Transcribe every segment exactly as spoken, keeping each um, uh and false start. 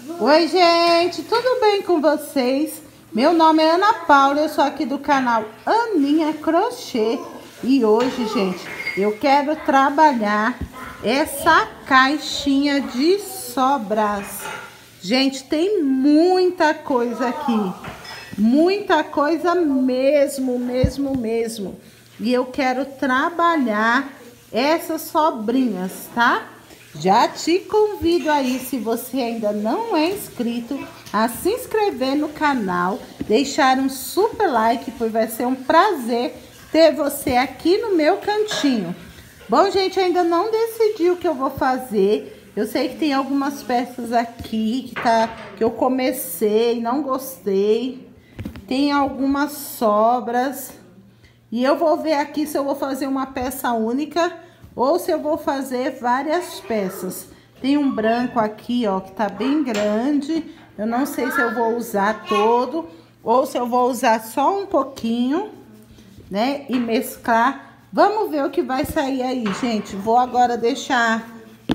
Oi, gente, tudo bem com vocês? Meu nome é Ana Paula, eu sou aqui do canal Aninha Crochê. E hoje, gente, eu quero trabalhar essa caixinha de sobras. Gente, tem muita coisa aqui, muita coisa mesmo, mesmo, mesmo. E eu quero trabalhar essas sobrinhas, tá? Já te convido aí, se você ainda não é inscrito, a se inscrever no canal, deixar um super like, pois vai ser um prazer ter você aqui no meu cantinho. Bom, gente, ainda não decidi o que eu vou fazer. Eu sei que tem algumas peças aqui que, tá, que eu comecei, não gostei. Tem algumas sobras. E eu vou ver aqui se eu vou fazer uma peça única ou se eu vou fazer várias peças. Tem um branco aqui, ó, que tá bem grande. Eu não sei se eu vou usar todo ou se eu vou usar só um pouquinho, né? E mesclar. Vamos ver o que vai sair aí, gente. Vou agora deixar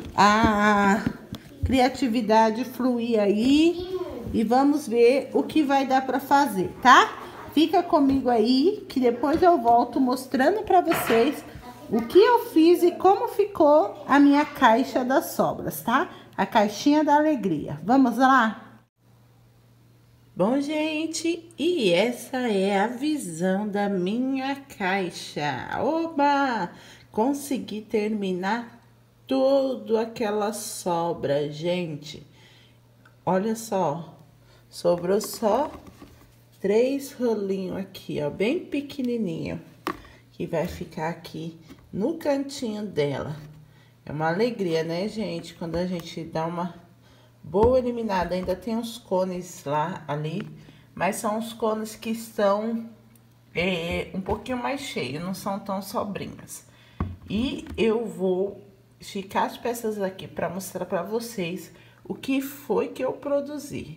a criatividade fluir aí e vamos ver o que vai dar pra fazer, tá? Fica comigo aí, que depois eu volto mostrando pra vocês o que eu fiz e como ficou a minha caixa das sobras, tá? A caixinha da alegria. Vamos lá? Bom, gente, e essa é a visão da minha caixa. Oba! Consegui terminar tudo aquela sobra, gente. Olha só, sobrou só três rolinhos aqui, ó, bem pequenininho, que vai ficar aqui no cantinho dela. É uma alegria, né, gente? Quando a gente dá uma boa eliminada. Ainda tem uns cones lá, ali, mas são os cones que estão é, um pouquinho mais cheios, não são tão sobrinhas. E eu vou esticar as peças aqui para mostrar para vocês o que foi que eu produzi.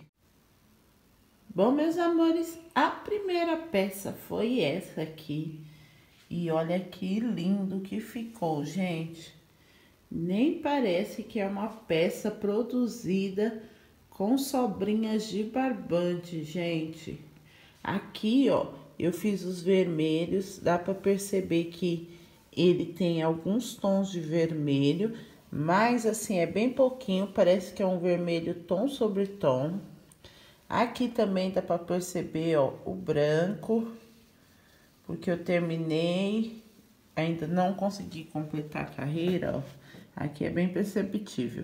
Bom, meus amores, a primeira peça foi essa aqui. E olha que lindo que ficou, gente. Nem parece que é uma peça produzida com sobrinhas de barbante, gente. Aqui, ó, eu fiz os vermelhos. Dá pra perceber que ele tem alguns tons de vermelho. Mas, assim, é bem pouquinho. Parece que é um vermelho tom sobre tom. Aqui também dá pra perceber, ó, o branco. Porque eu terminei, ainda não consegui completar a carreira, ó. Aqui é bem perceptível.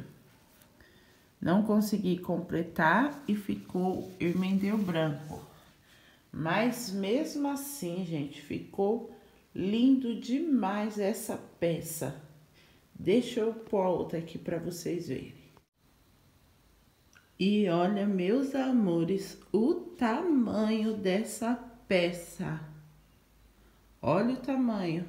Não consegui completar e ficou, eu emendei o branco. Mas mesmo assim, gente, ficou lindo demais essa peça. Deixa eu pôr a outra aqui para vocês verem. E olha, meus amores, o tamanho dessa peça. Olha o tamanho.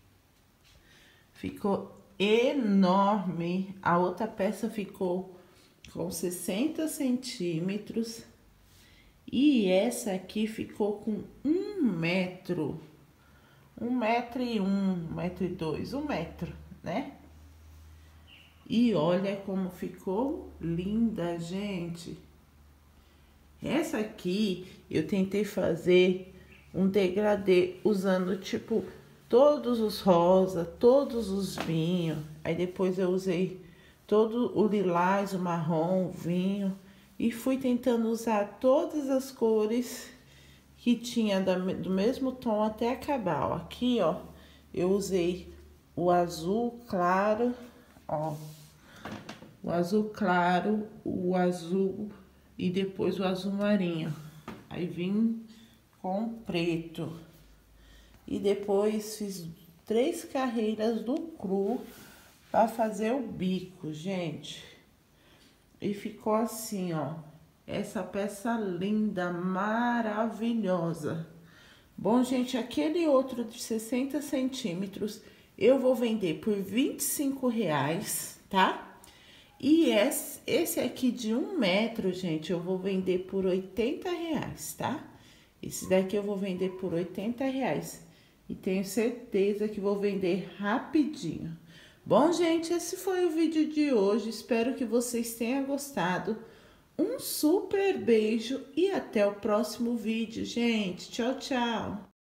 Ficou enorme. A outra peça ficou com sessenta centímetros. E essa aqui ficou com um metro. Um metro e um, um metro e dois, um metro, né? E olha como ficou linda, gente. Essa aqui eu tentei fazer um degradê usando, tipo, todos os rosa, todos os vinhos. Aí depois eu usei todo o lilás, o marrom, o vinho. E fui tentando usar todas as cores que tinha do mesmo tom até acabar, ó. Aqui, ó, eu usei o azul claro, ó. O azul claro, o azul e depois o azul marinho. Aí vim com preto. E depois fiz três carreiras do cru para fazer o bico, gente. E ficou assim, ó. Essa peça linda, maravilhosa. Bom, gente, aquele outro de sessenta centímetros eu vou vender por vinte e cinco reais, tá? E esse aqui de um metro, gente, eu vou vender por oitenta reais, tá? Esse daqui eu vou vender por oitenta reais. E tenho certeza que vou vender rapidinho. Bom, gente, esse foi o vídeo de hoje. Espero que vocês tenham gostado. Um super beijo e até o próximo vídeo, gente. Tchau, tchau.